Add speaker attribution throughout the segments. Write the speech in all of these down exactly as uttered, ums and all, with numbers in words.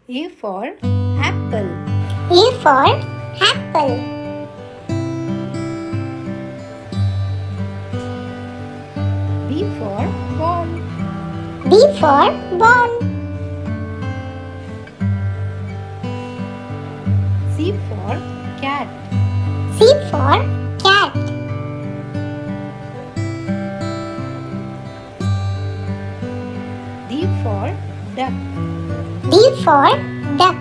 Speaker 1: A for apple.
Speaker 2: A for apple.
Speaker 1: B for ball.
Speaker 2: B for ball.
Speaker 1: C for cat.
Speaker 2: C for cat.
Speaker 1: D for duck.
Speaker 2: D for duck.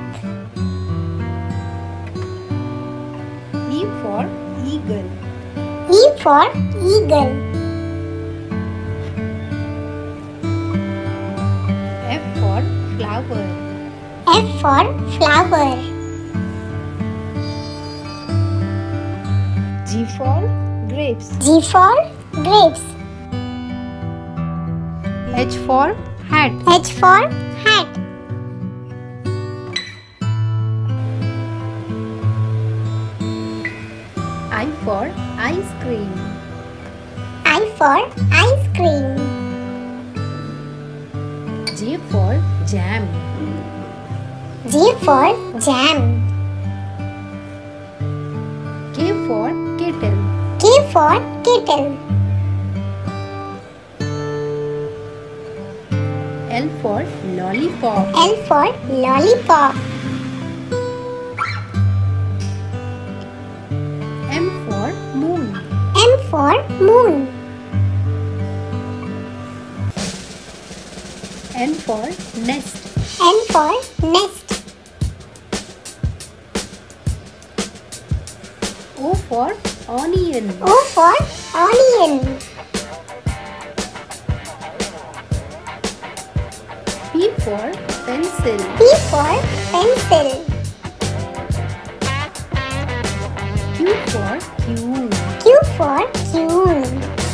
Speaker 1: E for eagle.
Speaker 2: E for eagle.
Speaker 1: F for flower.
Speaker 2: F for flower.
Speaker 1: G for grapes.
Speaker 2: G for grapes.
Speaker 1: H for hat.
Speaker 2: H for hat.
Speaker 1: I for ice cream.
Speaker 2: I for ice cream.
Speaker 1: J for jam.
Speaker 2: J for jam.
Speaker 1: K for kettle.
Speaker 2: K for kettle.
Speaker 1: L for lollipop.
Speaker 2: L for lollipop.
Speaker 1: M for moon.
Speaker 2: M for moon.
Speaker 1: N for nest.
Speaker 2: N for nest.
Speaker 1: O for onion.
Speaker 2: O for onion.
Speaker 1: P for pencil.
Speaker 2: P for pencil.
Speaker 1: Q for queen.
Speaker 2: Q for queen.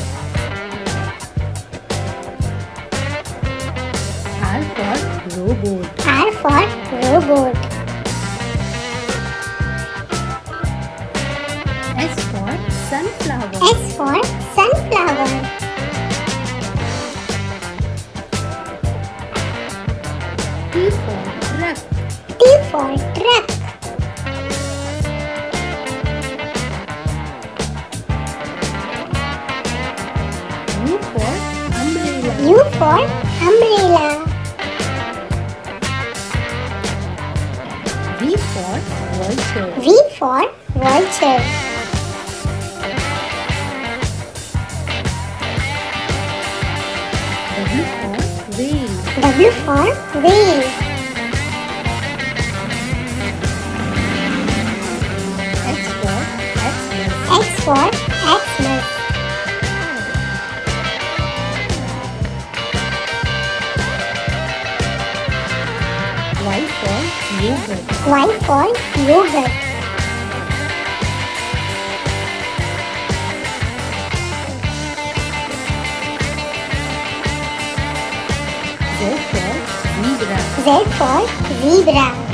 Speaker 1: R for robot.
Speaker 2: R for robot.
Speaker 1: S for sunflower.
Speaker 2: S for sunflower.
Speaker 1: T for truck.
Speaker 2: T for truck.
Speaker 1: U for umbrella.
Speaker 2: U for umbrella.
Speaker 1: V for vulture.
Speaker 2: V for vulture.
Speaker 1: W for whale.
Speaker 2: W for whale.
Speaker 1: X for Xmas.
Speaker 2: X for Xmas.
Speaker 1: Y for yogurt.
Speaker 2: Y for yogurt.
Speaker 1: Z for zebra.
Speaker 2: Z for zebra.